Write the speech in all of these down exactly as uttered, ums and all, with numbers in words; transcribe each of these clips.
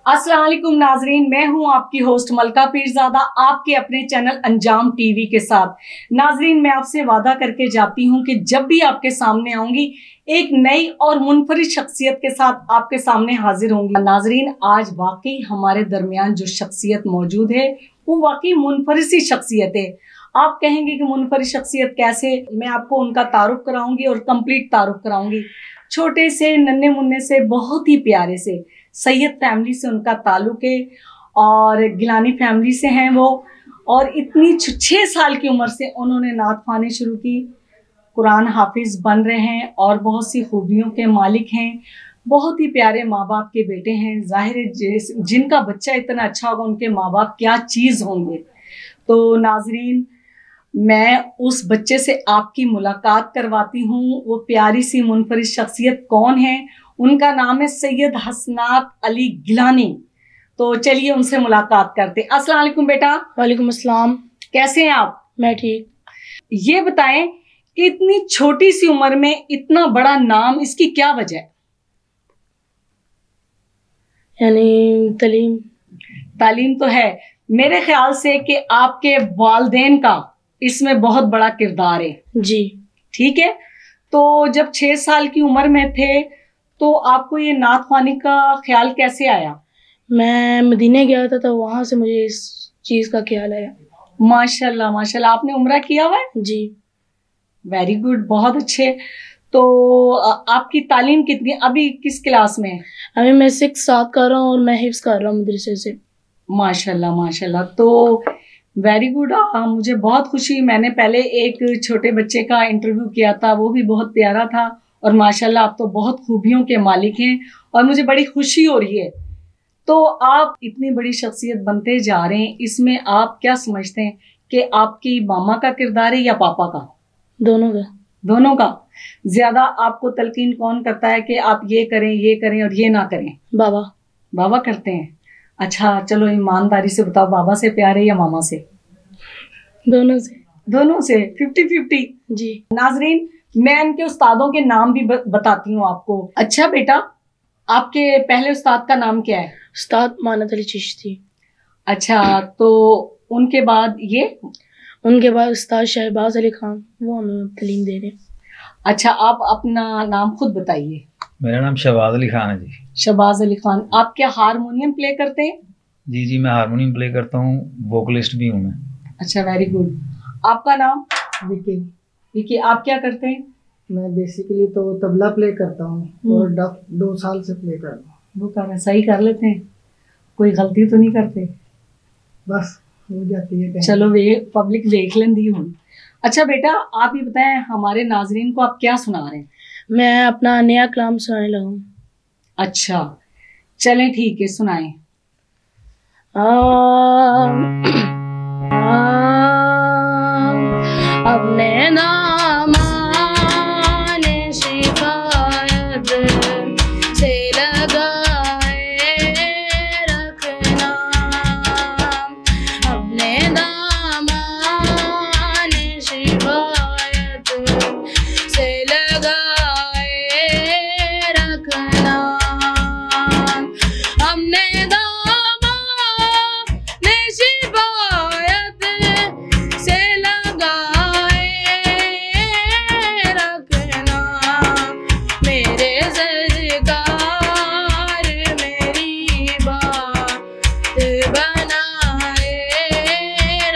अस्सलाम वालेकुम नाजरीन, मैं हूं आपकी होस्ट मलका पीरजादा, आपके अपने चैनल अंजाम टीवी के साथ। नाजरीन, मैं आपसे वादा करके जाती हूं कि जब भी आपके सामने आऊंगी एक नई और मुनफरिद शख्सियत के साथ आपके सामने हाजिर होंगी। नाजरीन, आज वाकई हमारे दरमियान जो शख्सियत मौजूद है वो वाकई मुनफरिद सी शख्सियत है। आप कहेंगे कि मुनफरिद शख्सियत कैसे? मैं आपको उनका तारुफ कराऊंगी और कंप्लीट तारुफ कराऊंगी। छोटे से नन्हे मुन्ने से बहुत ही प्यारे से सैयद फैमिली से उनका ताल्लुक है और गिलानी फैमिली से हैं वो। और इतनी छः साल की उम्र से उन्होंने नात ख्वानी शुरू की, कुरान हाफिज बन रहे हैं और बहुत सी खूबियों के मालिक हैं। बहुत ही प्यारे माँ बाप के बेटे हैं। जाहिर है जिनका बच्चा इतना अच्छा होगा उनके माँ बाप क्या चीज़ होंगे। तो नाजरीन, मैं उस बच्चे से आपकी मुलाकात करवाती हूँ। वो प्यारी सी मुनफरिद शख्सियत कौन है? उनका नाम है सैयद हसनात अली गिलानी। तो चलिए उनसे मुलाकात करते हैं। अस्सलाम वालेकुम बेटा। वालेकुम अस्सलाम। कैसे हैं आप? मैं ठीक। ये बताएं कि इतनी छोटी सी उम्र में इतना बड़ा नाम, इसकी क्या वजह है? यानी तालीम। तालीम तो है। मेरे ख्याल से कि आपके वालदेन का इसमें बहुत बड़ा किरदार है। जी ठीक है। तो जब छः साल की उम्र में थे तो आपको ये नात ख्वानी का ख्याल कैसे आया? मैं मदीने गया था तो वहाँ से मुझे इस चीज़ का ख्याल आया। माशाल्लाह माशाल्लाह। आपने उम्रा किया हुआ है? जी। वेरी गुड, बहुत अच्छे। तो आपकी तालीम कितनी, अभी किस क्लास में है? अभी मैं सिक्स सात कर रहा हूँ और मैं हिफ्स कर रहा हूँ मदरसे से। माशाल्लाह माशाल्लाह। तो वेरी गुड। मुझे बहुत खुशी। मैंने पहले एक छोटे बच्चे का इंटरव्यू किया था, वो भी बहुत प्यारा था और माशाल्लाह आप तो बहुत खूबियों के मालिक हैं और मुझे बड़ी खुशी हो रही है। तो आप इतनी बड़ी शख्सियत बनते जा रहे हैं, इसमें आप क्या समझते हैं कि आपकी मामा का किरदार है या पापा का? दोनों का। दोनों का। ज्यादा आपको तलकीन कौन करता है कि आप ये करें ये करें और ये ना करें? बाबा। बाबा करते हैं। अच्छा चलो ईमानदारी से बताओ, बाबा से प्यार है या मामा से? दोनों से। दोनों से फिफ्टी फिफ्टी। जी। नाजरीन, मैं इनके उस्तादों के नाम भी बताती हूँ आपको। अच्छा बेटा, आपके पहले उस्ताद का नाम क्या है? उस्ताद मानत अली चिश्ती। अच्छा, तो उनके बाद ये? उनके बाद उस्ताद शहबाज अली खान, वो हमें तालीम दे रहे। अच्छा, आप अपना नाम खुद बताइए। मेरा नाम शहबाज अली खान है जी। शहबाज अली खान। आप क्या हारमोनियम प्ले करते हैं? जी जी, मैं हारमोनियम प्ले करता हूँ, वोकलिस्ट भी हूँ मैं। अच्छा, वेरी गुड। आपका नाम? विकी। विकी, आप क्या करते हैं? मैं बेसिकली तो तबला प्ले करता हूँ और डफ दो साल से प्ले कर रहा हूँ। वो कर सही कर लेते हैं? कोई गलती तो नहीं करते? बस हो जाती है। चलो वे पब्लिक देख लेंदी हूँ। अच्छा बेटा, आप ये बताएं हमारे नाजरीन को आप क्या सुना रहे हैं? मैं अपना नया कलाम सुनाने लगा हूँ। अच्छा चलें, ठीक है, सुनाएं। अपने नाम ने शिकायत से लगाए रखना, अपने नाम ने शिकायत से लगाए रखना, हमने दामा ने शिकायत से लगाए रखना, मेरे सरकार मेरी बात बनाए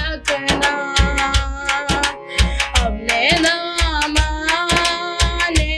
रखना, अपने दामा ने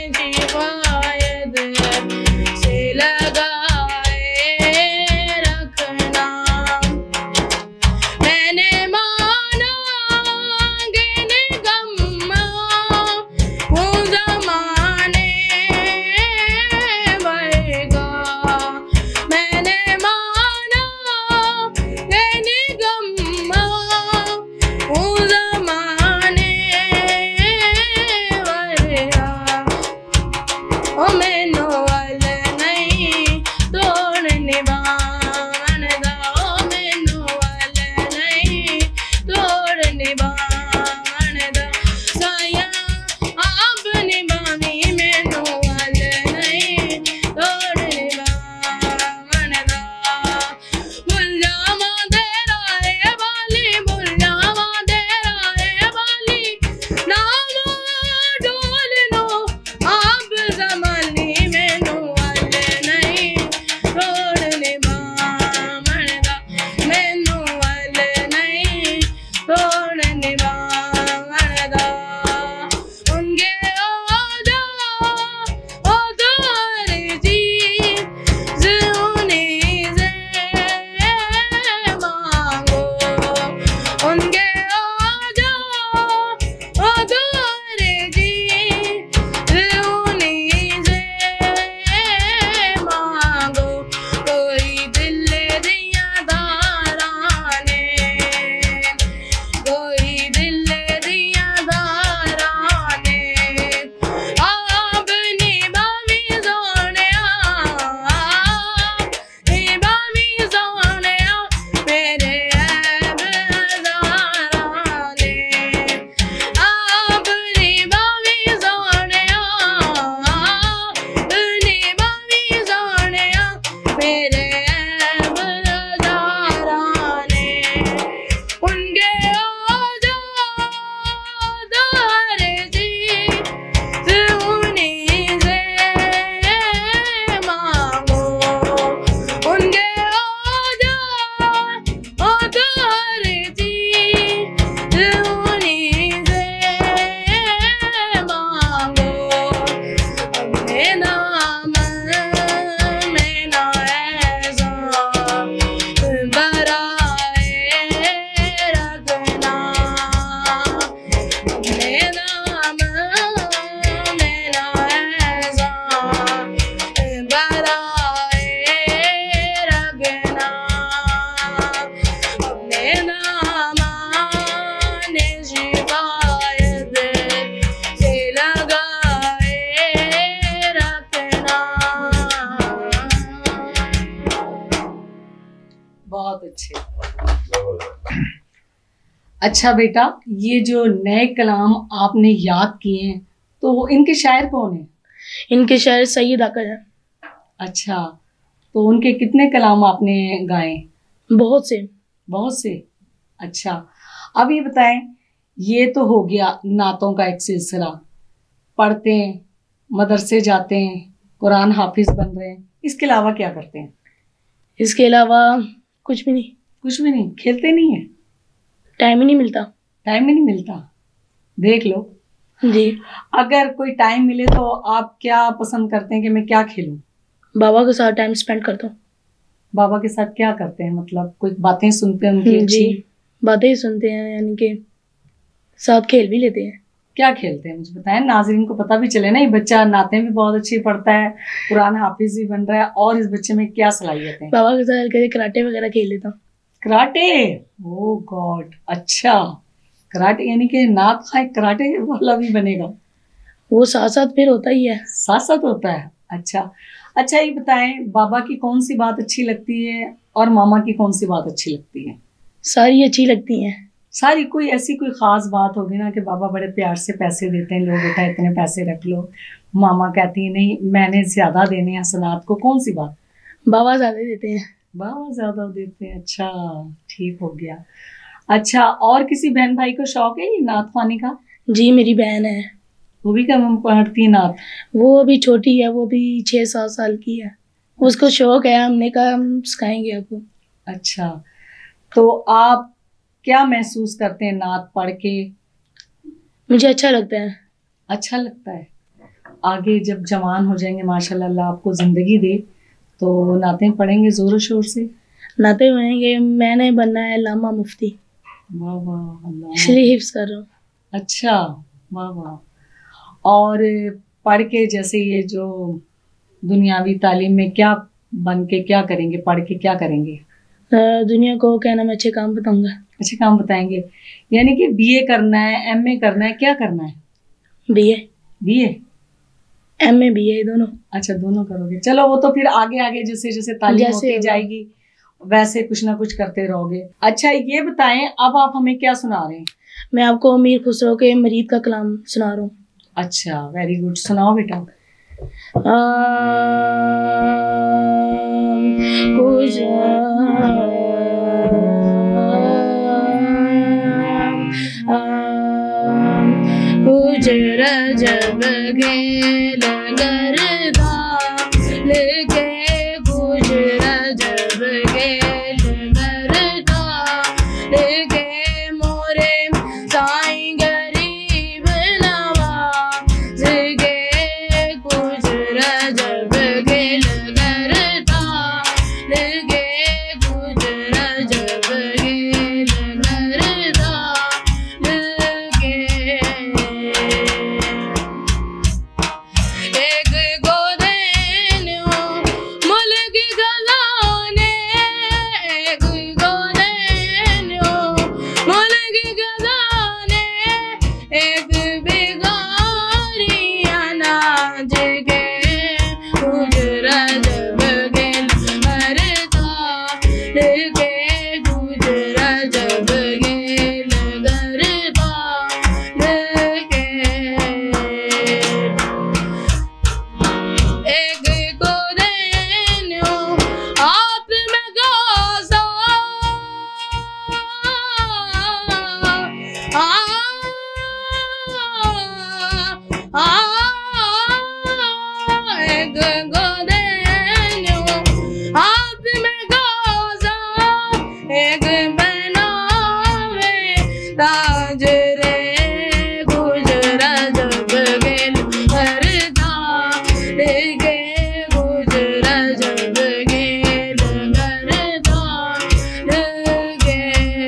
अच्छा बेटा, ये जो नए कलाम आपने याद किए हैं तो इनके शायर कौन है? इनके शायर सैयद आकर हैं। अच्छा, तो उनके कितने कलाम आपने गाए? बहुत से। बहुत से। अच्छा, अब ये बताएं, ये तो हो गया नातों का एक सिलसिला, पढ़ते हैं, मदरसे जाते हैं, कुरान हाफिज बन रहे हैं, इसके अलावा क्या करते हैं? इसके अलावा कुछ भी नहीं। कुछ भी नहीं? खेलते नहीं है? टाइम ही नहीं मिलता। टाइम ही नहीं मिलता, देख लो जी। अगर कोई टाइम मिले तो आप क्या पसंद करते हैं कि मैं क्या खेलूं? बाबा के साथ टाइम स्पेंड करता हूँ। बाबा के साथ क्या करते हैं, मतलब कोई बातें सुनते हैं उनकी? जी, बातें ही सुनते हैं, यानी कि साथ खेल भी लेते हैं। क्या खेलते हैं मुझे बताएं, नाजरीन को पता भी चले ना। ये बच्चा नाते भी बहुत अच्छी पढ़ता है, कुरान हाफिज भी बन रहा है, और इस बच्चे में क्या सलाहियत है? बाबा के साथ कभी कराटे वगैरह खेल लेता हूँ। कराटे? ओह गॉड, अच्छा कराटे, यानी कि नात खाए कराटे वाला भी बनेगा? वो साथ साथ फिर होता ही है। साथ साथ होता है। अच्छा अच्छा, ये बताएं, बाबा की कौन सी बात अच्छी लगती है और मामा की कौन सी बात अच्छी लगती है? सारी अच्छी लगती हैं। सारी? कोई ऐसी कोई खास बात होगी ना कि बाबा बड़े प्यार से पैसे देते हैं, लो बेटा इतने पैसे रख लो, मामा कहती है नहीं मैंने ज्यादा देने हैं हसनात को, कौन सी बात? बाबा ज्यादा देते हैं। बाबा ज्यादा देते हैं, अच्छा ठीक हो गया। अच्छा, और किसी बहन भाई को शौक है ये नात ख्वानी का? जी, मेरी बहन है। वो भी कम पढ़ती है नात? वो अभी छोटी है, वो भी छः सात साल की है। उसको शौक है, हमने कहा हम सिखाएंगे आपको। अच्छा, तो आप क्या महसूस करते हैं नात पढ़ के? मुझे अच्छा लगता है। अच्छा लगता है। आगे जब जवान हो जाएंगे माशाल्लाह, अल्लाह आपको ज़िंदगी दे, तो नातें पढ़ेंगे ज़ोर शोर से? नाते बनेंगे, मैंने बनना है लामा मुफ्ती। वाह वाह, अल्लाह। इसलिए हिफ्स कर रहा हूँ। अच्छा, वाह वाह। और पढ़ के जैसे ये जो दुनियावी तालीम में क्या बन के क्या करेंगे, पढ़ के क्या करेंगे? दुनिया को क्या नाम, अच्छे काम बताऊंगा। अच्छे काम बताएंगे, यानी कि बीए करना है, एमए करना है, क्या करना है? बीए। बीए एमए बीए दोनों? अच्छा, दोनों करोगे। चलो वो तो फिर आगे आगे जैसे जैसे तालीम होती जाएगी वैसे कुछ ना कुछ करते रहोगे। अच्छा, ये बताएं, अब आप हमें क्या सुना रहे हैं? मैं आपको अमीर खुसरो के मरीद का कलाम सुना रहा हूँ। अच्छा, वेरी गुड, सुनाओ बेटा। कुछ कुछ रजब गेल करदा लेके, कुछ रजब गेल करदा लेके, मोरे साईं गरीब नवाज के, कुछ रजब गेल करदा लेके, कुछ रजब गेल करदा लेके। एक गोदेन्यो मुल्क गजाने, एक गोदेन्यो मुल्क गजाने, एक बिगारी अनाज के, कुछ रजब गेल करदा लेके, कुछ रजब गेल करदा लेके। एक गोदेन्यो आप में गाजा, आ आ एक गोदेन्यो आप में गाजा, एक बनावे ताज रे, कुछ रजब गेल करदा लेके, कुछ रजब गेल करदा लेके।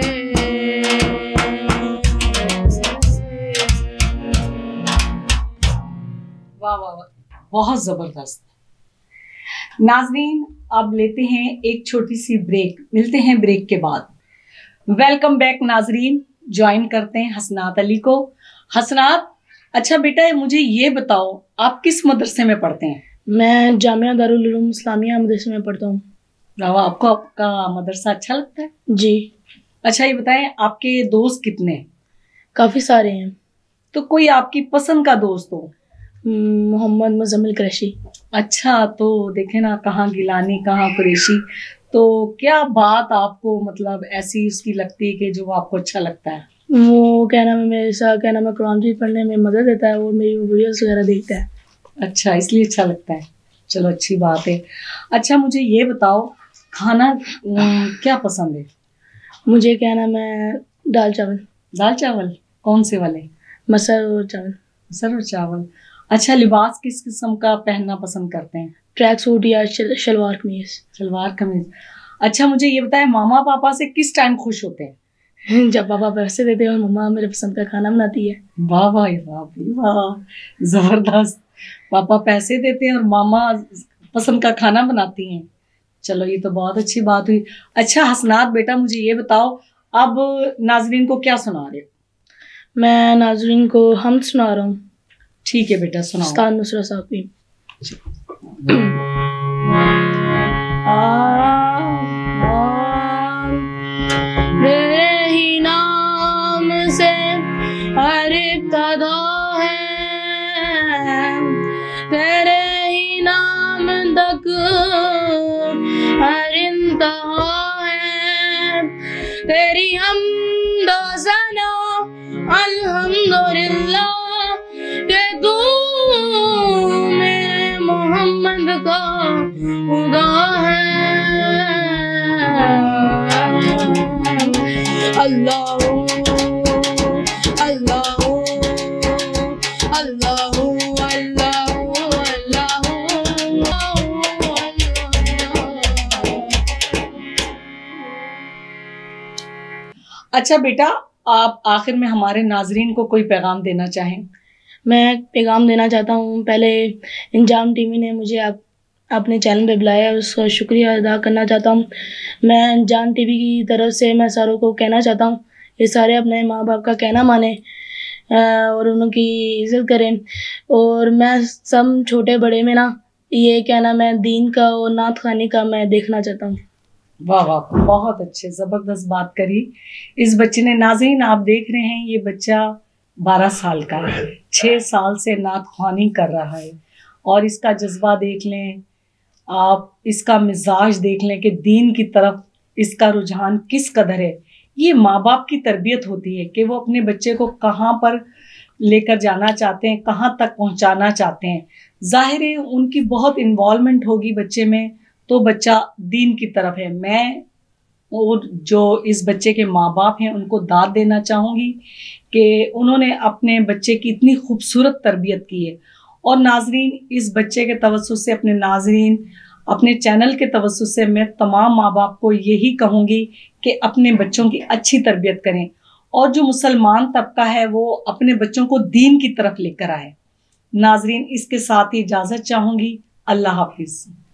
वाह वाह वाह, बहुत जबरदस्त। नाजरीन, अब लेते हैं एक छोटी सी ब्रेक, मिलते हैं ब्रेक के बाद। वेलकम बैक नाजरीन, ज्वाइन करते हैं हसनात अली को। हसनात, अच्छा बेटा मुझे ये बताओ, आप किस मदरसे में पढ़ते हैं? मैं जामिया दारुल उलूम इस्लामिया मदरसे में पढ़ता हूँ। वाह, आपको आपका मदरसा अच्छा लगता है? जी। अच्छा ये बताएं, आपके दोस्त कितने हैं? काफ़ी सारे हैं। तो कोई आपकी पसंद का दोस्त हो? हम्म, मोहम्मद मुजम्मिल कुरैशी। अच्छा, तो देखे ना, कहाँ गिलानी कहाँ कुरैशी। तो क्या बात आपको मतलब ऐसी उसकी लगती है कि जो आपको अच्छा लगता है? वो क्या नाम है, मेरे साथ क्या नाम है, कुरान शरीफ पढ़ने में मदद देता है और मेरी वीडियोस वगैरह देखता है। अच्छा, इसलिए अच्छा लगता है। चलो अच्छी बात है। अच्छा मुझे ये बताओ, खाना अम, क्या पसंद है? मुझे क्या नाम है, दाल चावल। दाल चावल? कौन से वाले? मटर और चावल। मटर और चावल। अच्छा, लिबास किस किस्म का पहनना पसंद करते हैं? ट्रैक सूट या शल, शलवार कमीज। सलवार कमीज। अच्छा मुझे ये बताएं, मामा पापा से किस टाइम खुश होते हैं? जब पापा पैसे देते हैं और मम्मा मेरे पसंद का खाना बनाती है। वाह वाह वाह भाई वाह, जबरदस्त। पापा पैसे देते हैं और मामा पसंद का खाना बनाती हैं। चलो ये तो बहुत अच्छी बात हुई। अच्छा हसनात बेटा, मुझे ये बताओ, अब नाजरीन को क्या सुना रहे हो? मैं नाजरीन को हम सुना रहा हूँ। ठीक है बेटा, सुनाओ। उस्ताद नुसरत साहब की। तेरे ही नाम से हर इब्तिदा है, तेरे ही नाम तक हर इंतहा है, तेरी हमदो सना अल्हम्दुलिल्लाह के तू मेरे मोहम्मद का खुदा है। अल्लाह अल्लाह अल्लाह अल्लाह अल्लाह। अच्छा बेटा, आप आखिर में हमारे नाजरीन को कोई पैगाम देना चाहें? मैं पैगाम देना चाहता हूँ, पहले अंजाम टीवी ने मुझे आप अपने चैनल पे बुलाया, उसका शुक्रिया अदा करना चाहता हूँ। मैं अंजाम टीवी की तरफ से मैं सारों को कहना चाहता हूँ, ये सारे अपने माँ बाप का कहना माने और उनकी इज़्ज़त करें। और मैं सब छोटे बड़े में ना ये कहना, मैं दीन का और नात खानी का मैं देखना चाहता हूँ। वाह वाह, बहुत अच्छे, ज़बरदस्त बात करी इस बच्चे ने। नाज़रीन आप देख रहे हैं, ये बच्चा बारह साल का है, छः साल से नात ख्वानी कर रहा है और इसका जज्बा देख लें आप, इसका मिजाज देख लें कि दीन की तरफ इसका रुझान किस कदर है। ये माँ बाप की तरबियत होती है कि वो अपने बच्चे को कहाँ पर लेकर जाना चाहते हैं, कहाँ तक पहुँचाना चाहते हैं। जाहिर है उनकी बहुत इन्वॉल्वमेंट होगी बच्चे में, तो बच्चा दीन की तरफ है। मैं और जो इस बच्चे के माँ बाप हैं उनको दाद देना चाहूँगी कि उन्होंने अपने बच्चे की इतनी खूबसूरत तरबियत की है। और नाजरीन, इस बच्चे के तवज्जुह से, अपने नाजरीन अपने चैनल के तवज्जुह से मैं तमाम माँ बाप को यही कहूँगी कि अपने बच्चों की अच्छी तरबियत करें और जो मुसलमान तबका है वो अपने बच्चों को दीन की तरफ लेकर आए। नाजरीन इसके साथ ही इजाज़त चाहूँगी। अल्लाह हाफिज़।